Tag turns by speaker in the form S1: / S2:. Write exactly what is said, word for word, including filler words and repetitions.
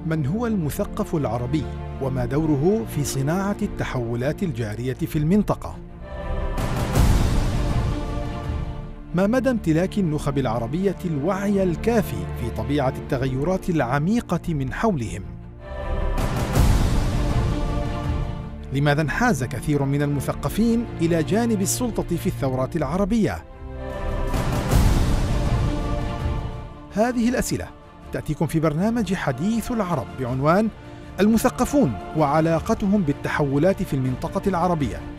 S1: من هو المثقف العربي وما دوره في صناعة التحولات الجارية في المنطقة؟ ما مدى امتلاك النخب العربية الوعي الكافي في طبيعة التغيرات العميقة من حولهم؟ لماذا انحاز كثير من المثقفين إلى جانب السلطة في الثورات العربية؟ هذه الأسئلة تأتيكم في برنامج حديث العرب بعنوان المثقفون وعلاقتهم بالتحولات في المنطقة العربية،